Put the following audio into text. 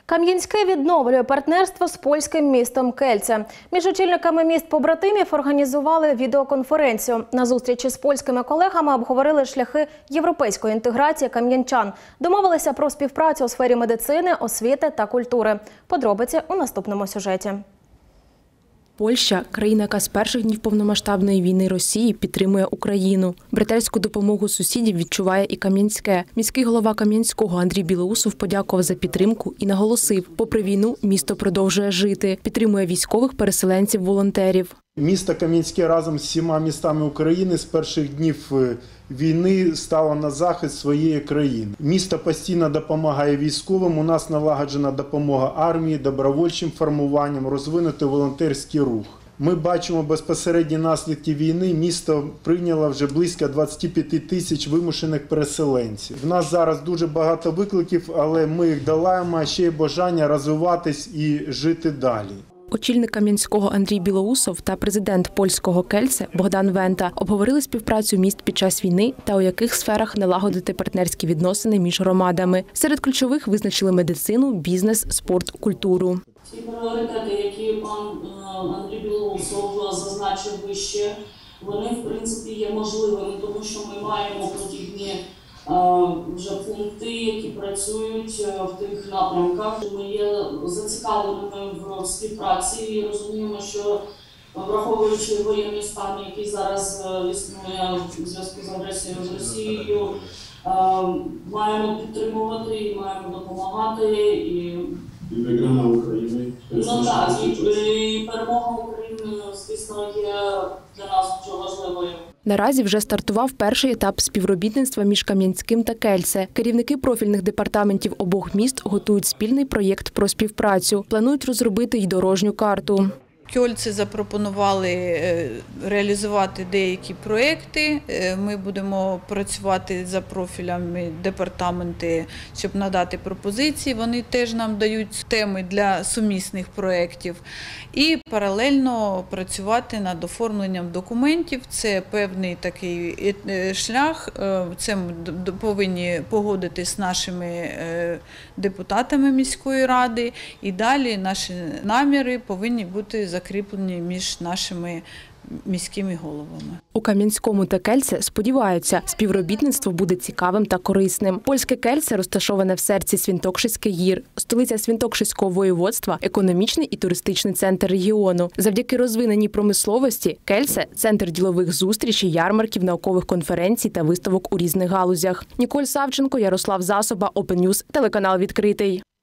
Кам'янське відновлює партнерство з польським містом Кельце. Між очільниками міст-побратимів організували відеоконференцію. На зустрічі з польськими колегами обговорили шляхи європейської інтеграції кам'янчан. Домовилися про співпрацю у сфері медицини, освіти та культури. Подробиці у наступному сюжеті. Польща – країна, яка з перших днів повномасштабної війни Росії підтримує Україну. Братерську допомогу сусідів відчуває і Кам'янське. Міський голова Кам'янського Андрій Білоусов подякував за підтримку і наголосив, попри війну місто продовжує жити, підтримує військових, переселенців, волонтерів. Місто Кам'янське разом з всіма містами України з перших днів війни стало на захист своєї країни. Місто постійно допомагає військовим, у нас налагоджена допомога армії, добровольчим формуванням, розвинути волонтерський рух. Ми бачимо безпосередні наслідки війни. Місто прийняло вже близько 25 тисяч вимушених переселенців. В нас зараз дуже багато викликів, але ми їх долаємо, а ще є бажання розвиватись і жити далі. Очільник Кам'янського Андрій Білоусов та президент польського Кельце Богдан Вента обговорили співпрацю міст під час війни та у яких сферах налагодити партнерські відносини між громадами. Серед ключових визначили медицину, бізнес, спорт, культуру. Ті пріоритети, які пан Андрій Білоусов зазначив вище, вони в принципі є можливими, тому що ми маємо подібні вже пункти, які працюють в тих напрямках. Ми є зацікавленими в співпраці і розуміємо, що враховуючи воєнний стан, який зараз існує у зв'язку з агресією з Росією, маємо підтримувати і маємо допомагати. І виграна України. І перемога України, звісно, є для нас дуже важливою. Наразі вже стартував перший етап співробітництва між Кам'янським та Кельце. Керівники профільних департаментів обох міст готують спільний проєкт про співпрацю. Планують розробити й дорожню карту. Кельце запропонували реалізувати деякі проєкти. Ми будемо працювати за профілями департаменти, щоб надати пропозиції. Вони теж нам дають теми для сумісних проєктів. І паралельно працювати над оформленням документів. Це певний такий шлях. Це ми повинні погодити з нашими депутатами міської ради. І далі наші наміри повинні бути закріплені між нашими міськими головами. У Кам'янському та Кельце сподіваються, співробітництво буде цікавим та корисним. Польське Кельце розташоване в серці Свінтокшиських гір. Столиця Свінтокшиського воєводства – економічний і туристичний центр регіону. Завдяки розвиненій промисловості Кельце – центр ділових зустрічей, ярмарків, наукових конференцій та виставок у різних галузях. Ніколь Савченко, Ярослав Засоба, Open News, телеканал «Відкритий».